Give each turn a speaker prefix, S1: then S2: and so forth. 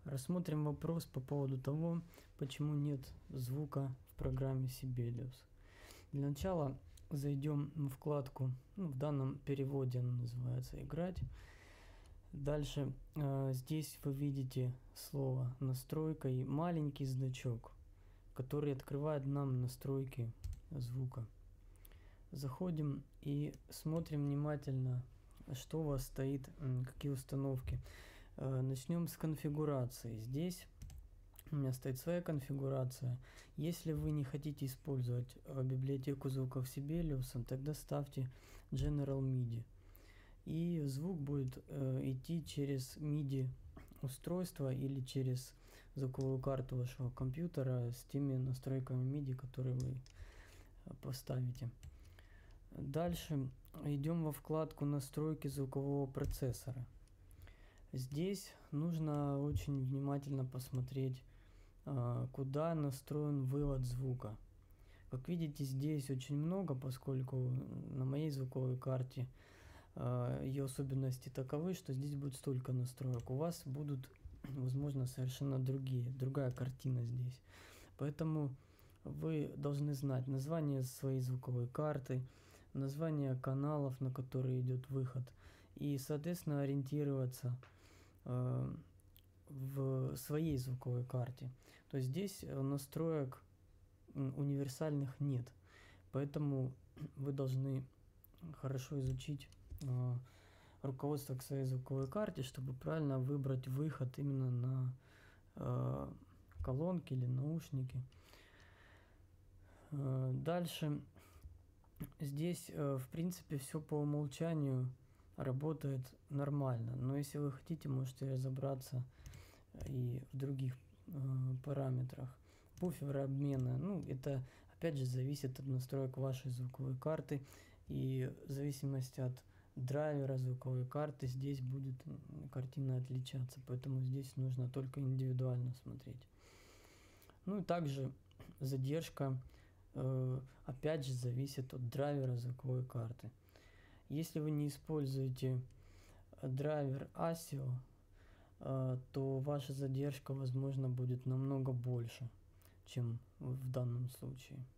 S1: Рассмотрим вопрос по поводу того, почему нет звука в программе Sibelius. Для начала зайдем в вкладку, в данном переводе она называется «Играть». Дальше здесь вы видите слово «Настройка» и маленький значок, который открывает нам настройки звука. Заходим и смотрим внимательно, что у вас стоит, какие установки. Начнем с конфигурации. Здесь у меня стоит своя конфигурация. Если вы не хотите использовать библиотеку звуков Sibelius, тогда ставьте General MIDI. И звук будет идти через MIDI устройство или через звуковую карту вашего компьютера с теми настройками MIDI, которые вы поставите. Дальше идем во вкладку «Настройки звукового процессора». Здесь нужно очень внимательно посмотреть, куда настроен вывод звука. Как видите, здесь очень много, поскольку на моей звуковой карте ее особенности таковы, что здесь будет столько настроек. У вас будут, возможно, совершенно другая картина здесь. Поэтому вы должны знать название своей звуковой карты, название каналов, на которые идет выход, и, соответственно, ориентироваться в своей звуковой карте. То есть здесь настроек универсальных нет, поэтому вы должны хорошо изучить руководство к своей звуковой карте, чтобы правильно выбрать выход именно на колонки или наушники. Дальше здесь в принципе все по умолчанию работает нормально, но если вы хотите, можете разобраться и в других параметрах. Буферы обмена, это опять же зависит от настроек вашей звуковой карты, и в зависимости от драйвера звуковой карты здесь будет картина отличаться, поэтому здесь нужно только индивидуально смотреть. И также задержка опять же зависит от драйвера звуковой карты. Если вы не используете драйвер ASIO, то ваша задержка, возможно, будет намного больше, чем в данном случае.